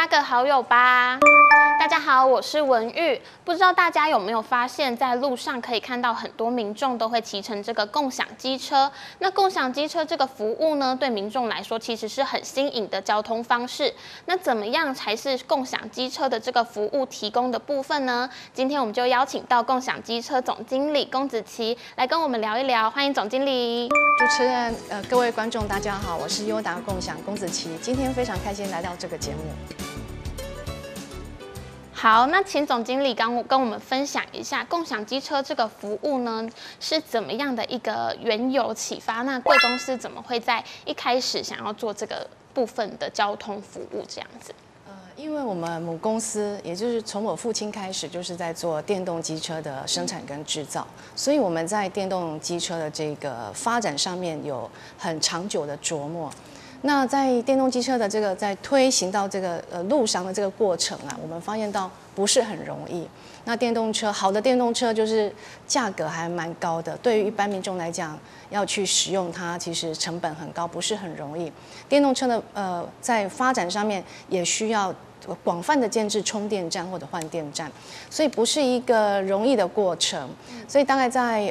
加个好友吧。大家好，我是文玉。不知道大家有没有发现，在路上可以看到很多民众都会骑乘这个共享机车。那共享机车这个服务呢，对民众来说其实是很新颖的交通方式。那怎么样才是共享机车的这个服务提供的部分呢？今天我们就邀请到共享机车总经理龚子琪来跟我们聊一聊。欢迎总经理。 主持人，各位观众，大家好，我是优达共享龚子琪，今天非常开心来到这个节目。 好，那请总经理跟我们分享一下共享机车这个服务呢是怎么样的一个缘由启发？那贵公司怎么会在一开始想要做这个部分的交通服务这样子？ 因为我们母公司，也就是从我父亲开始，就是在做电动机车的生产跟制造，所以我们在电动机车的这个发展上面有很长久的琢磨。那在电动机车的这个在推行到这个路上的这个过程啊，我们发现到不是很容易。那电动车好的电动车就是价格还蛮高的，对于一般民众来讲，要去使用它，其实成本很高，不是很容易。电动车的在发展上面也需要广泛的建置充电站或者换电站，所以不是一个容易的过程。所以大概在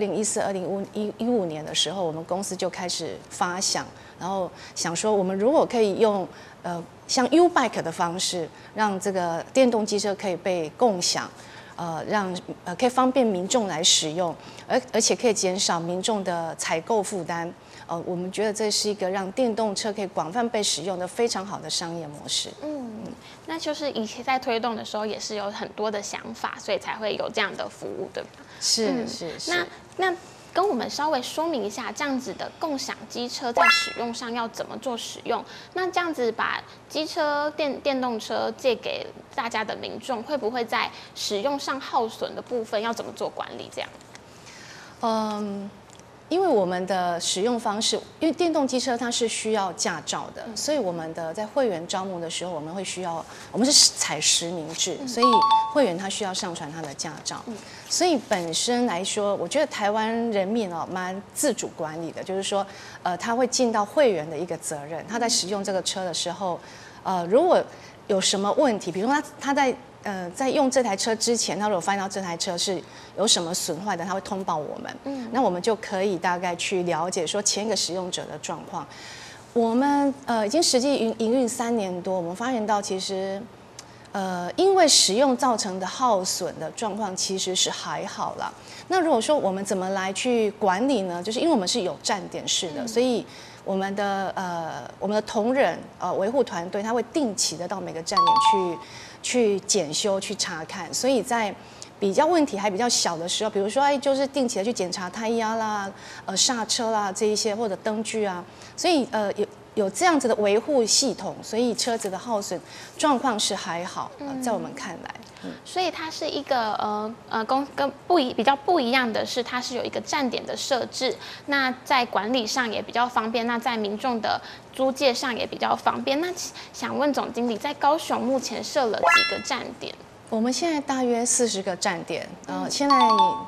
2014、2015年的时候，我们公司就开始发想，然后想说，我们如果可以用像 U-Bike 的方式，让这个电动机车可以被共享，可以方便民众来使用，而且可以减少民众的采购负担。我们觉得这是一个让电动车可以广泛被使用的非常好的商业模式。 那就是以前在推动的时候也是有很多的想法，所以才会有这样的服务，对吧？ 是。 那跟我们稍微说明一下，这样子的共享机车在使用上要怎么做使用？那这样子把机车电动车借给大家的民众，会不会在使用上耗损的部分要怎么做管理？这样？ 因为我们的使用方式，因为电动机车它是需要驾照的，所以我们的在会员招募的时候，我们是采实名制，所以会员他需要上传他的驾照。所以本身来说，我觉得台湾人民蛮自主管理的，就是说，他会尽到会员的一个责任。他在使用这个车的时候，如果有什么问题，比如说他在用这台车之前，他如果发现到这台车是有什么损坏的，他会通报我们。那我们就可以大概去了解说前一个使用者的状况。我们已经实际营运3年多，我们发现到其实因为使用造成的耗损的状况其实是还好啦。那如果说我们怎么来去管理呢？就是因为我们是有站点式的，所以我们的同仁维护团队他会定期的到每个站点去检修、去查看，所以在比较问题还比较小的时候，比如说就是定期的去检查胎压啦、刹车啦这一些，或者灯具啊，所以有这样子的维护系统，所以车子的耗损状况是还好，在我们看来。 所以它是一个比较不一样的是，它是有一个站点的设置，那在管理上也比较方便，那在民众的租借上也比较方便。那想问总经理，在高雄目前设了几个站点？ 我们现在大约40个站点，现在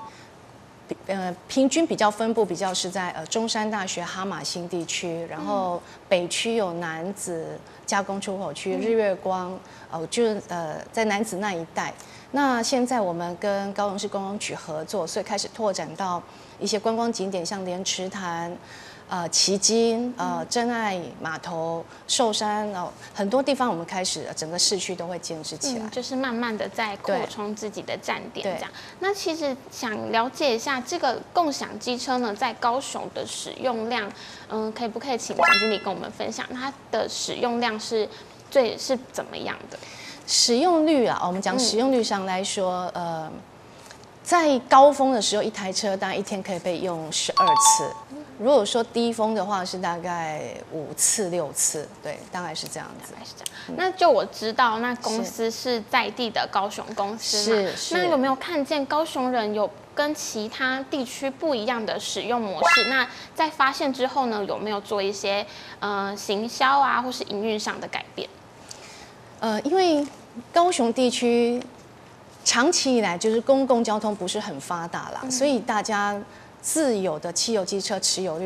平均比较分布比较是在中山大学哈马星地区，然后北区有楠梓加工出口区、日月光，就是在楠梓那一带。那现在我们跟高雄市观光局合作，所以开始拓展到一些观光景点，像莲池潭、旗津、真爱码头、寿山，很多地方我们开始整个市区都会建设起来，就是慢慢的在扩充自己的站点这样。那其实想了解一下这个共享机车呢，在高雄的使用量，可不可以请总经理跟我们分享它的使用量是怎么样的？ 使用率啊，我们讲使用率上来说，在高峰的时候，一台车大概一天可以被用12次。如果说低峰的话，是大概5次6次，对，大概是这样子。 那就我知道，那公司是在地的高雄公司嘛，那有没有看见高雄人有跟其他地区不一样的使用模式？那在发现之后呢，有没有做一些行销啊，或是营运上的改变？ 因为高雄地区长期以来就是公共交通不是很发达啦，所以大家自有的汽油机车持有率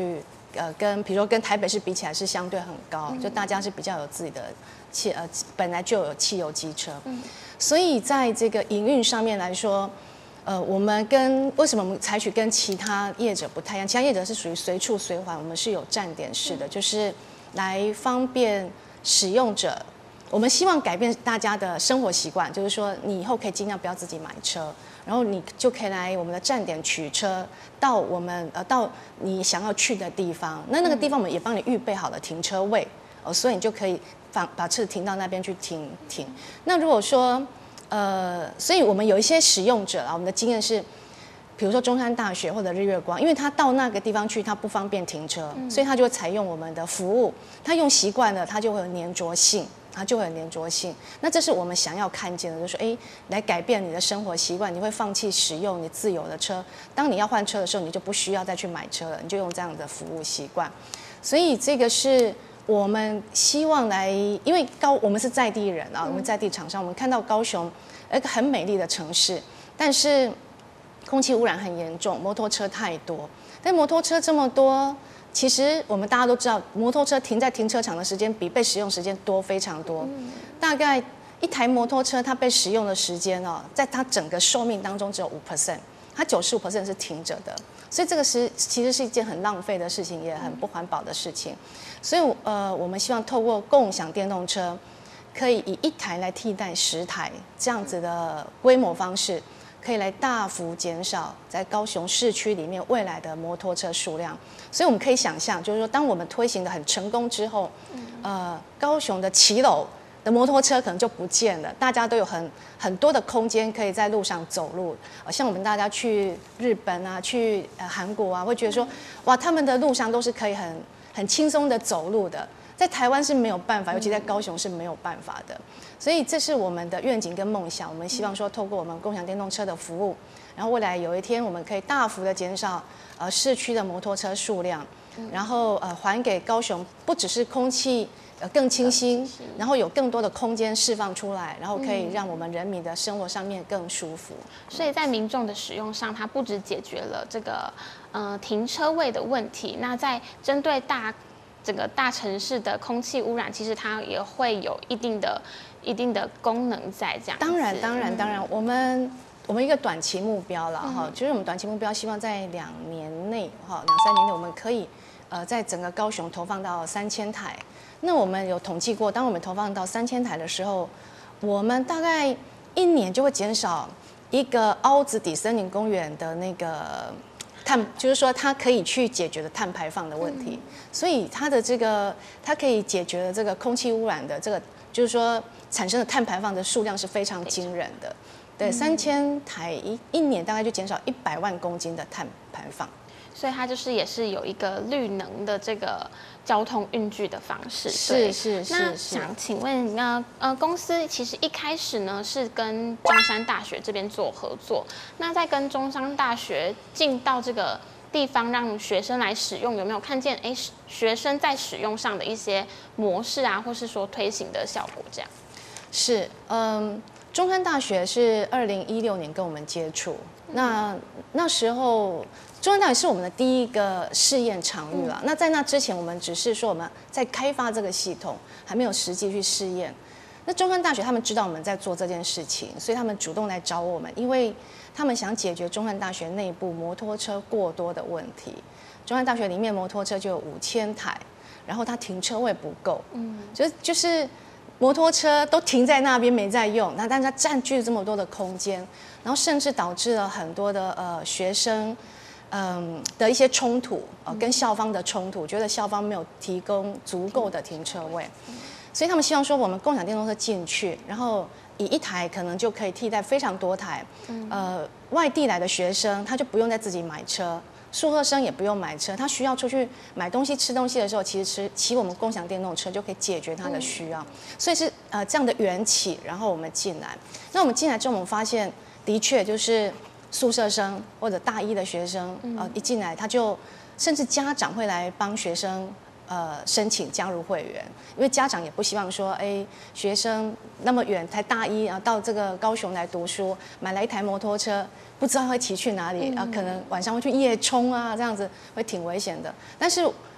跟比如说跟台北市比起来是相对很高，就大家是比较有自己的本来就有汽油机车，所以在这个营运上面来说，我们为什么我们采取跟其他业者不太一样？其他业者是属于随处随还，我们是有站点式的，就是来方便使用者。我们希望改变大家的生活习惯，就是说你以后可以尽量不要自己买车，然后你就可以来我们的站点取车，到我们到你想要去的地方。那个地方我们也帮你预备好了停车位，所以你就可以把车停到那边去停。那如果说所以我们有一些使用者啊，我们的经验是，比如说中山大学或者日月光，因为他到那个地方去他不方便停车，所以他就会采用我们的服务。他用习惯了，他就会有粘着性。那这是我们想要看见的，就是说，来改变你的生活习惯，你会放弃使用你自有的车。当你要换车的时候，你就不需要再去买车了，你就用这样的服务习惯。所以这个是我们希望来，因为我们是在地人啊，我们在地厂商，我们看到高雄一个很美丽的城市，但是空气污染很严重，摩托车太多。但摩托车这么多，其实我们大家都知道，摩托车停在停车场的时间比被使用时间多非常多。大概一台摩托车它被使用的时间在它整个寿命当中只有5%，它95% 是停着的。所以这个其实是一件很浪费的事情，也很不环保的事情。所以我们希望透过共享电动车，可以以1台来替代10台这样子的规模方式，可以来大幅减少在高雄市区里面未来的摩托车数量。所以我们可以想象，就是说，当我们推行的很成功之后，高雄的骑楼的摩托车可能就不见了，大家都有很多的空间可以在路上走路。像我们大家去日本啊，去韩国啊，会觉得说，哇，他们的路上都是可以很轻松的走路的。在台湾是没有办法，尤其在高雄是没有办法的。所以这是我们的愿景跟梦想。我们希望说，透过我们共享电动车的服务，然后未来有一天我们可以大幅的减少市区的摩托车数量，然后还给高雄不只是空气更清新，然后有更多的空间释放出来，然后可以让我们人民的生活上面更舒服。 所以在民众的使用上，它不只解决了这个停车位的问题，那在针对整个大城市的空气污染，其实它也会有一定的功能在这样。 当然，我们一个短期目标了哈，就是我们短期目标希望在2年内哈，2-3年内我们可以在整个高雄投放到3000台。那我们有统计过，当我们投放到3000台的时候，我们大概1年就会减少一个凹子底森林公园的那个就是说它可以去解决的碳排放的问题。所以它可以解决的这个空气污染的这个，就是说产生的碳排放的数量是非常惊人的。对，3000台一年大概就减少100万公斤的碳排放。 所以它也是有一个绿能的这个交通运具的方式。 是。 那想请问公司其实一开始呢是跟中山大学这边做合作，那在跟中山大学进到这个地方让学生来使用，有没有看见学生在使用上的一些模式啊，或是说推行的效果？这样是中山大学是2016年跟我们接触，那时候中山大学是我们的第一个试验场域了。那在那之前，我们只是说我们在开发这个系统，还没有实际去试验。那中山大学他们知道我们在做这件事情，所以他们主动来找我们，因为他们想解决中山大学内部摩托车过多的问题。中山大学里面摩托车就有5000台，然后它停车位不够，就是摩托车都停在那边没在用，但是它占据了这么多的空间，然后甚至导致了很多的学生的一些冲突，跟校方的冲突，觉得校方没有提供足够的停车位，所以他们希望说我们共享电动车进去，然后以1台可能就可以替代非常多台，外地来的学生他就不用再自己买车。宿舍生也不用买车，他需要出去买东西、吃东西的时候，其实骑我们共享电动车就可以解决他的需要。所以是这样的缘起，然后我们进来。那我们进来之后，我们发现的确就是宿舍生或者大一的学生，一进来他就甚至家长会来帮学生申请加入会员，因为家长也不希望说，学生那么远才大一啊，到这个高雄来读书，买来一台摩托车。不知道会骑去哪里可能晚上会去夜冲啊，这样子会挺危险的。但是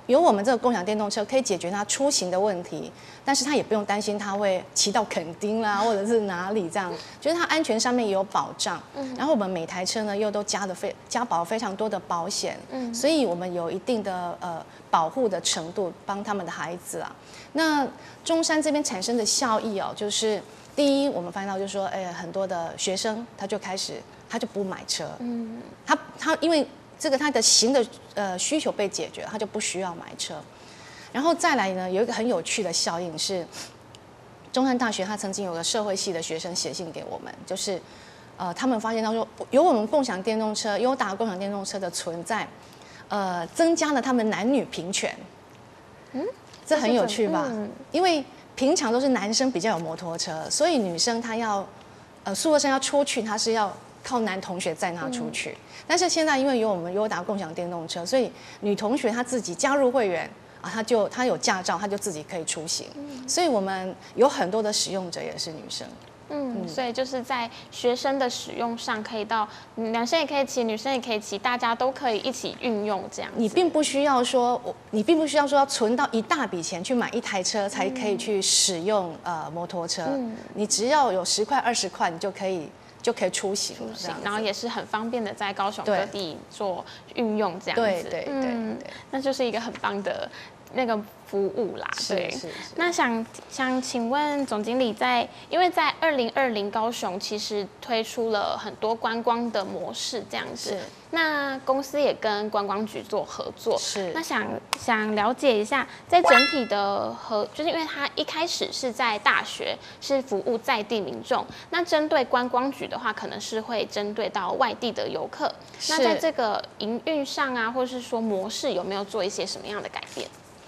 有我们这个共享电动车可以解决他出行的问题，但是他也不用担心他会骑到垦丁啦，或者是哪里这样，就是他安全上面也有保障。然后我们每台车呢又都加保非常多的保险，所以我们有一定的保护的程度，帮他们的孩子啊。那中山这边产生的效益哦，就是第一，我们发现到就是说，很多的学生他就不买车，他因为这个他的需求被解决，他就不需要买车。然后再来呢，有一个很有趣的效应是，中山大学他曾经有个社会系的学生写信给我们，就是他们发现到说，有我们共享电动车、优达共享电动车的存在，增加了他们男女平权。这很有趣吧？因为平常都是男生比较有摩托车，所以女生她要宿舍生要出去，她是要靠男同学载她出去。但是现在因为有我们优达共享电动车，所以女同学她自己加入会员啊，她有驾照，她就自己可以出行。所以我们有很多的使用者也是女生。 所以就是在学生的使用上，可以到男生也可以骑，女生也可以骑，大家都可以一起运用这样子。 你并不需要说要存到一大笔钱去买一台车才可以去使用摩托车。你只要有10块20块，你就可以出行， 然后也是很方便的在高雄各地做运用这样子。 对， 那就是一个很棒的那个服务啦。对，那想请问总经理因为在2020高雄其实推出了很多观光的模式这样子，那公司也跟观光局做合作，那想了解一下，在整体的就是因为它一开始是在大学是服务在地民众，那针对观光局的话，可能是会针对到外地的游客，那在这个营运上啊，或是说模式有没有做一些什么样的改变？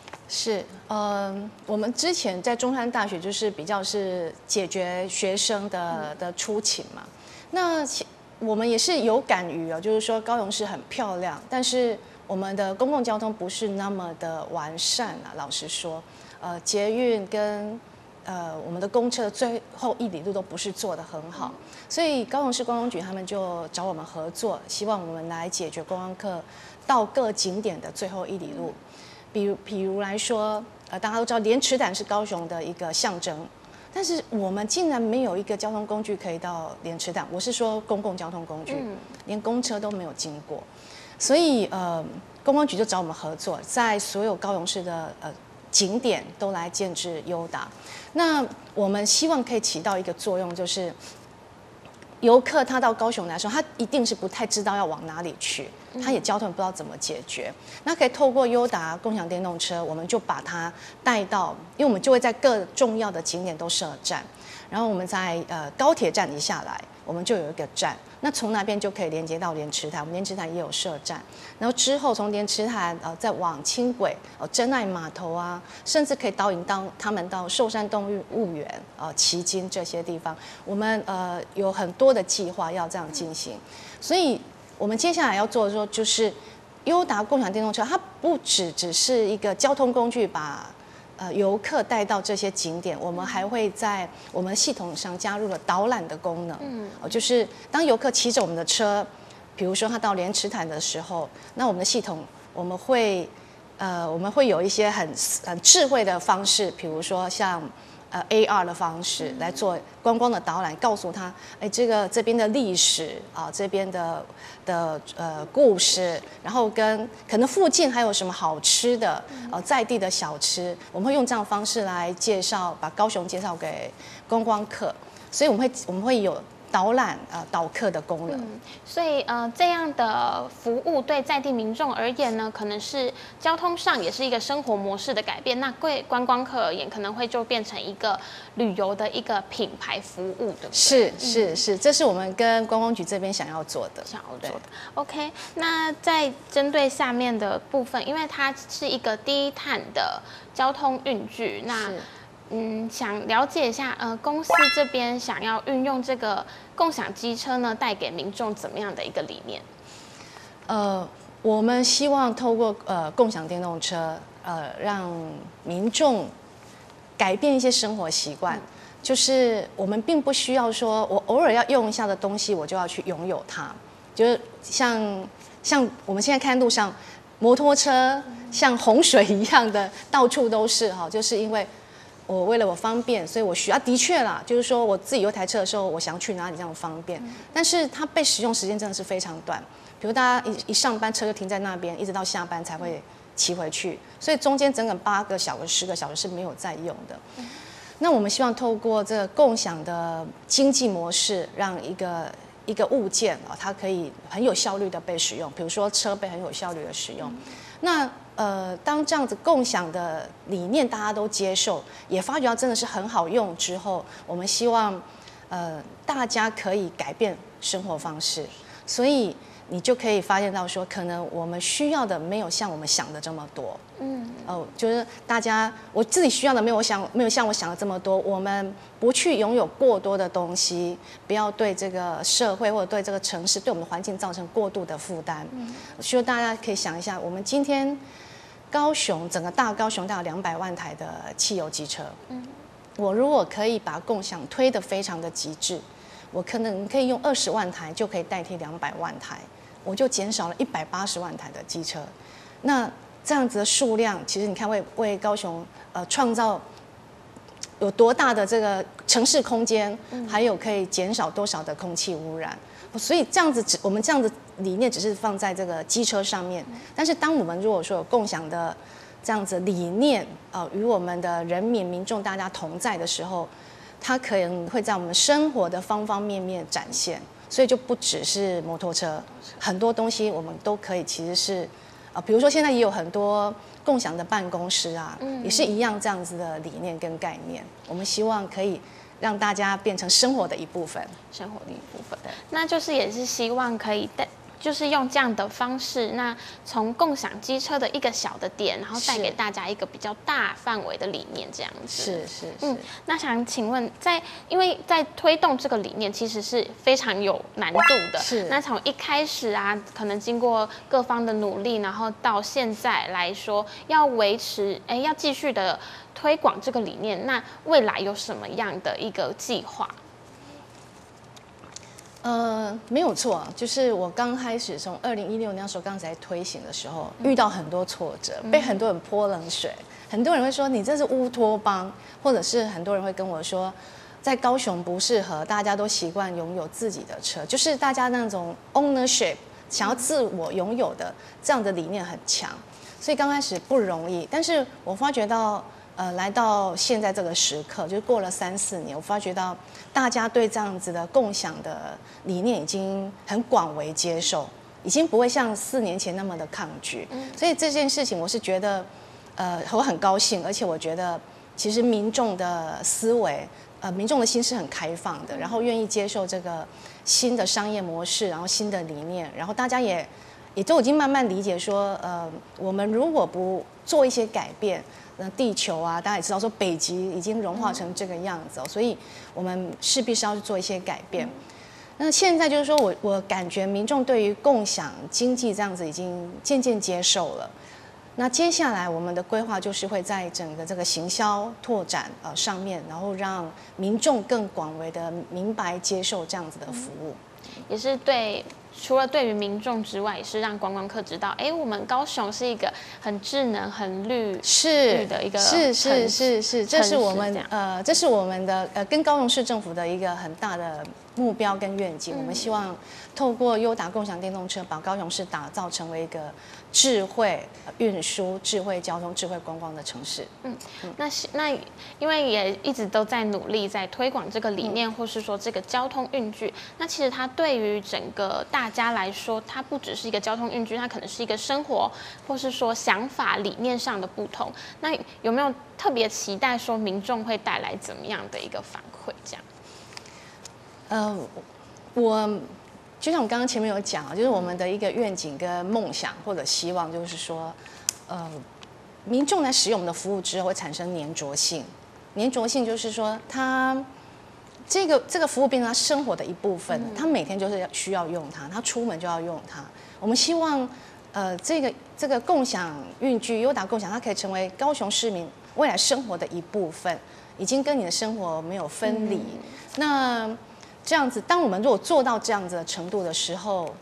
我们之前在中山大学就是比较是解决学生的出勤嘛。那我们也是有感于就是说高雄市很漂亮，但是我们的公共交通不是那么的完善啊。老实说，捷运跟我们的公车的最后1里路都不是做得很好，所以高雄市观光局他们就找我们合作，希望我们来解决观光客到各景点的最后1里路。比如来说，大家都知道莲池潭是高雄的一个象征，但是我们竟然没有一个交通工具可以到莲池潭。我是说公共交通工具，连公车都没有经过，所以观光局就找我们合作，在所有高雄市的景点都来建置优达。那我们希望可以起到一个作用，就是游客他到高雄来说，他一定是不太知道要往哪里去，他也交通不知道怎么解决。那可以透过优达共享电动车，我们就把它带到，因为我们就会在各重要的景点都设站，然后我们在高铁站一下来，我们就有一个站，那从那边就可以连接到莲池潭，我们莲池潭也有设站，然后之后从莲池潭再往轻轨、真爱码头啊，甚至可以导引到他们到寿山动物园、旗津这些地方，我们有很多的计划要这样进行，所以我们接下来要做的说就是优达共享电动车，它不只是一个交通工具，把游客带到这些景点，我们还会在我们系统上加入了导览的功能。就是当游客骑着我们的车，比如说他到莲池潭的时候，那我们的系统我们会有一些很智慧的方式，比如说像AR 的方式来做观光的导览，告诉他，这边的历史啊，这边的故事，然后跟可能附近还有什么好吃的在地的小吃，我们会用这样的方式来介绍，把高雄介绍给观光客，所以我们会有导览导客的功能。 所以这样的服务对在地民众而言呢，可能是交通上也是一个生活模式的改变。那对观光客而言，可能会就变成一个旅游的一个品牌服务，对不对？ 是，这是我们跟观光局这边想要做的。 OK， 那在针对下面的部分，因为它是一个低碳的交通运具，那想了解一下，公司这边想要运用这个共享机车呢，带给民众怎么样的一个理念？ 我们希望透过共享电动车，让民众改变一些生活习惯。就是我们并不需要说我偶尔要用一下的东西，我就要去拥有它。就是像我们现在看路上摩托车， 像洪水一样的到处都是哈，就是因为我为了我方便，所以我需要的确啦，就是说我自己有台车的时候，我想去哪里这样方便，但是它被使用时间真的是非常短，比如大家一上班车就停在那边，一直到下班才会骑回去，所以中间整整8个小时、10个小时是没有在用的。那我们希望透过这个共享的经济模式，让一个物件啊，它可以很有效率的被使用，比如说车被很有效率的使用。那当这样子共享的理念大家都接受，也发觉到真的是很好用之后，我们希望大家可以改变生活方式，所以你就可以发现到说，可能我们需要的没有像我们想的这么多。就是大家我自己需要的没有像我想的这么多。我们不去拥有过多的东西，不要对这个社会或者对这个城市、对我们的环境造成过度的负担。希望大家可以想一下，我们今天高雄整个大高雄大概200万台的汽油机车，我如果可以把共享推得非常的极致，我可能可以用20万台就可以代替200万台，我就减少了180万台的机车。那这样子的数量，其实你看为高雄创造有多大的这个城市空间，还有可以减少多少的空气污染。所以这样子我们这样子理念只是放在这个机车上面，但是当我们如果说有共享的这样子理念与我们的人民众大家同在的时候，它可能会在我们生活的方方面面展现。所以就不只是摩托车，很多东西我们都可以其实是。比如说现在也有很多共享的办公室啊，也是一样这样子的理念跟概念。我们希望可以让大家变成生活的一部分， 生活的一部分。那就是也是希望可以就是用这样的方式，那从共享机车的一个小的点，然后带给大家一个比较大范围的理念，这样子。 是。 那想请问，因为在推动这个理念，其实是非常有难度的。 是。 那从一开始啊，可能经过各方的努力，然后到现在来说，要维持，要继续的推广这个理念，那未来有什么样的一个计划？ 没有错，就是我刚开始从2016年那时候刚才推行的时候，遇到很多挫折，被很多人泼冷水，很多人会说你这是乌托邦，或者是很多人会跟我说，在高雄不适合，大家都习惯拥有自己的车，就是大家那种 ownership 想要自我拥有的这样的理念很强，所以刚开始不容易，但是我发觉到。来到现在这个时刻，就是过了3、4年，我发觉到大家对这样子的共享的理念已经很广为接受，已经不会像4年前那么的抗拒。所以这件事情，我是觉得，我很高兴，而且我觉得其实民众的思维，民众的心是很开放的，然后愿意接受这个新的商业模式，然后新的理念，然后大家也都已经慢慢理解说，我们如果不做一些改变。那地球啊，大家也知道说北极已经融化成这个样子所以我们势必是要去做一些改变。那现在就是说我感觉民众对于共享经济这样子已经渐渐接受了。那接下来我们的规划就是会在整个这个行销拓展上面，然后让民众更广为的明白接受这样子的服务， 也是除了对于民众之外，也是让观光客知道，我们高雄是一个很智能、很绿的一个是，这是我们的跟高雄市政府的一个很大的目标跟愿景。我们希望透过优达共享电动车，把高雄市打造成为一个智慧运输、智慧交通、智慧观光的城市。 那因为也一直都在努力在推广这个理念，或是说这个交通运具。那其实它对于整个大家来说，它不只是一个交通运具，它可能是一个生活，或是说想法理念上的不同。那有没有特别期待说民众会带来怎么样的一个反馈？这样？ 我就像我刚刚前面有讲，就是我们的一个愿景跟梦想或者希望，就是说，民众来使用我们的服务之后会产生粘着性。粘着性就是说，他这个服务变成他生活的一部分，他每天就是需要用它，他出门就要用它。我们希望，这个共享运具优达共享，它可以成为高雄市民未来生活的一部分，已经跟你的生活没有分离。那这样子，当我们如果做到这样子的程度的时候，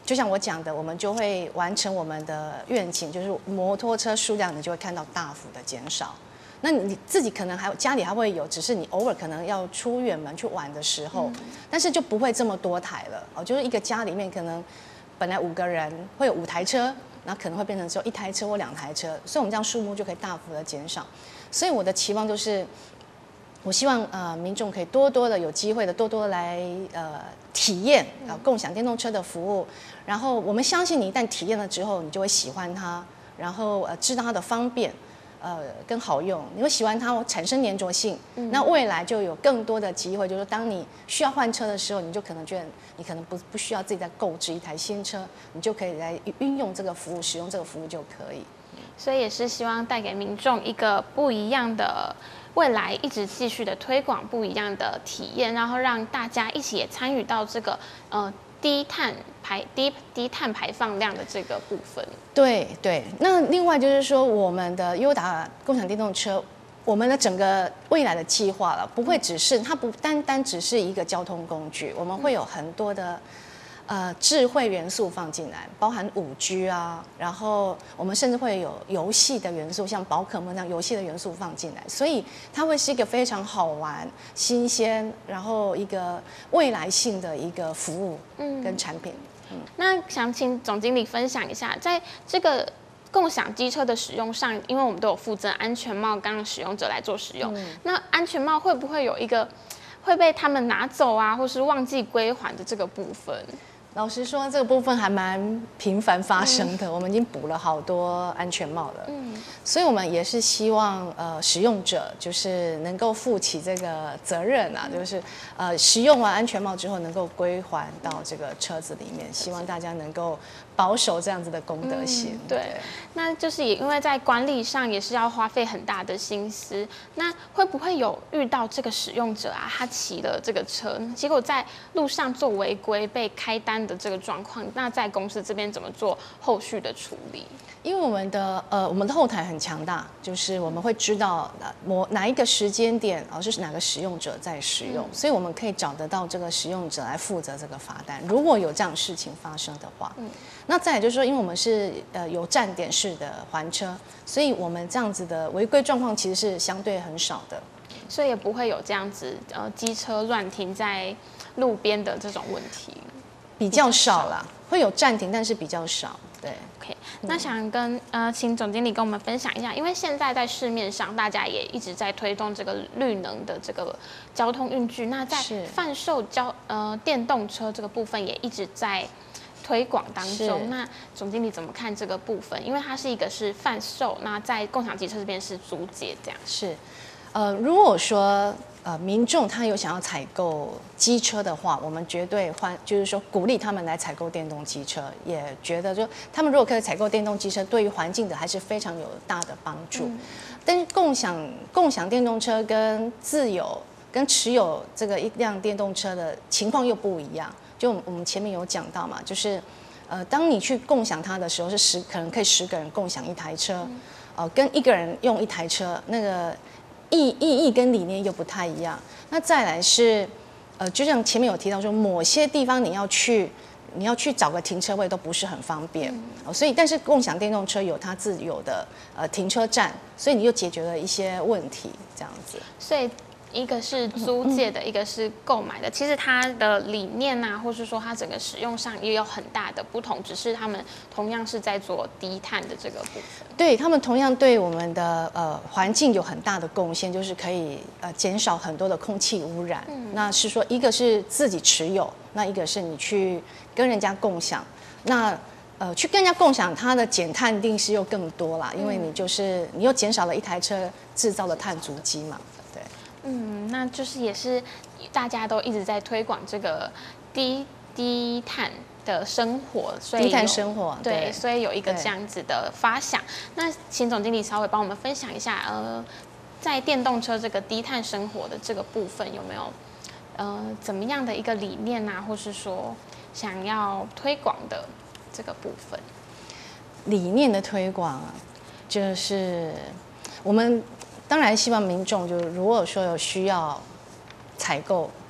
就像我讲的，我们就会完成我们的愿景，就是摩托车数量你就会看到大幅的减少。那你自己可能还家里还会有，只是你偶尔可能要出远门去玩的时候，但是就不会这么多台了哦。就是一个家里面可能本来5个人会有5台车，然后可能会变成只有1台车或2台车，所以我们这样数目就可以大幅的减少。所以我的期望就是，我希望民众可以多多的有机会的多多来体验共享电动车的服务，然后我们相信你一旦体验了之后，你就会喜欢它，然后知道它的方便。更好用，你会喜欢它，产生粘着性。那未来就有更多的机会，就是当你需要换车的时候，你就可能觉得你可能不需要自己再购置一台新车，你就可以来运用这个服务，使用这个服务就可以。 所以也是希望带给民众一个不一样的未来，一直继续的推广不一样的体验，然后让大家一起也参与到这个低碳排放量的这个部分。 对对，那另外就是说，我们的优达共享电动车，我们的整个未来的计划了，不会只是它不单单只是一个交通工具，我们会有很多的智慧元素放进来，包含5G 啊，然后我们甚至会有游戏的元素，像宝可梦那样游戏的元素放进来，所以它会是一个非常好玩、新鲜，然后一个未来性的一个服务跟产品。 那想请总经理分享一下，在这个共享机车的使用上，因为我们都有附赠安全帽，让使用者来做使用。那安全帽会不会有一个会被他们拿走啊，或是忘记归还的这个部分？ 老实说，这个部分还蛮频繁发生的。我们已经补了好多安全帽了，所以我们也是希望使用者就是能够负起这个责任啊，就是使用完安全帽之后能够归还到这个车子里面，希望大家能够保守这样子的公德心。 对，那就是也因为在管理上也是要花费很大的心思。那会不会有遇到这个使用者啊，他骑了这个车，结果在路上做违规被开单的这个状况？那在公司这边怎么做后续的处理？ 因为我们的后台很强大，就是我们会知道哪一个时间点是哪个使用者在使用，所以我们可以找得到这个使用者来负责这个罚单。如果有这样的事情发生的话，那再来就是说，因为我们是有站点式的还车，所以我们这样子的违规状况其实是相对很少的， 所以也不会有这样子机车乱停在路边的这种问题， 比较少啦，会有暂停，但是比较少。对 ，OK， 那想请总经理跟我们分享一下，因为现在在市面上大家也一直在推动这个绿能的这个交通运具，那在贩售电动车这个部分也一直在推广当中。那总经理怎么看这个部分？因为它是一个是贩售，那在共享机车这边是租借这样。 是，如果说民众他有想要采购机车的话，我们绝对就是说鼓励他们来采购电动机车，也觉得就他们如果可以采购电动机车，对于环境的还是非常有大的帮助。但是共享电动车跟自有跟持有这个一辆电动车的情况又不一样。就我们前面有讲到嘛，就是当你去共享它的时候，可能可以10个人共享一台车，跟1个人用一台车，那个意义跟理念又不太一样。那再来是，就像前面有提到说，某些地方你要去找个停车位都不是很方便，所以但是共享电动车有它自有的停车站，所以你又解决了一些问题，这样子。 所以一个是租借的，一个是购买的。其实它的理念啊，或是说它整个使用上也有很大的不同，只是他们同样是在做低碳的这个部分。 对，他们同样对我们的环境有很大的贡献，就是可以减少很多的空气污染。那是说一个是自己持有，那一个是你去跟人家共享。那去跟人家共享，它的减碳定势又更多啦，因为你又减少了一台车制造的碳足迹嘛。 那就是也是大家都一直在推广这个低碳的生活，所以低碳生活对，所以有一个这样子的发想。那请总经理稍微帮我们分享一下，在电动车这个低碳生活的这个部分，有没有怎么样的一个理念啊，或是说想要推广的这个部分？ 理念的推广，就是我们当然希望民众如果说有需要采购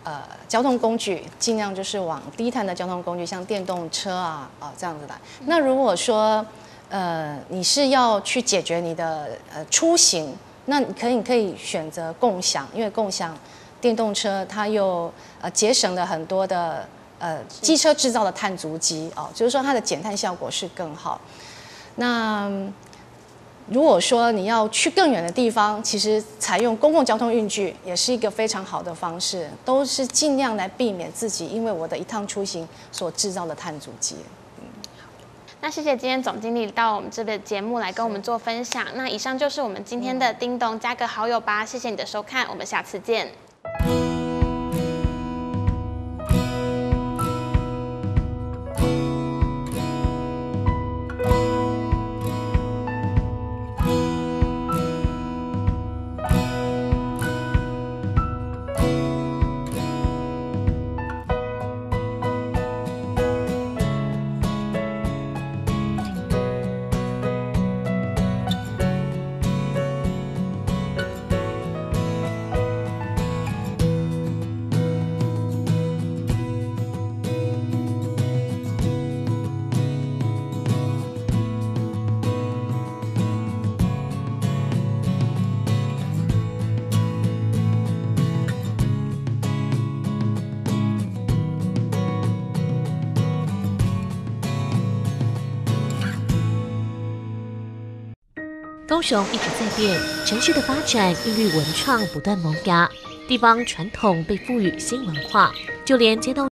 交通工具，尽量就是往低碳的交通工具，像电动车这样子来。那如果说你是要去解决你的出行，那你可以选择共享，因为共享电动车它又节省了很多的机车制造的碳足迹就是说它的减碳效果是更好。那如果说你要去更远的地方，其实采用公共交通运具也是一个非常好的方式，都是尽量来避免自己因为我的一趟出行所制造的碳足迹。 那谢谢今天总经理到我们这个节目来跟我们做分享。那以上就是我们今天的叮咚加个好友吧，谢谢你的收看，我们下次见。 高雄一直在变，城市的发展孕育文创不断萌芽，地方传统被赋予新文化，就连街道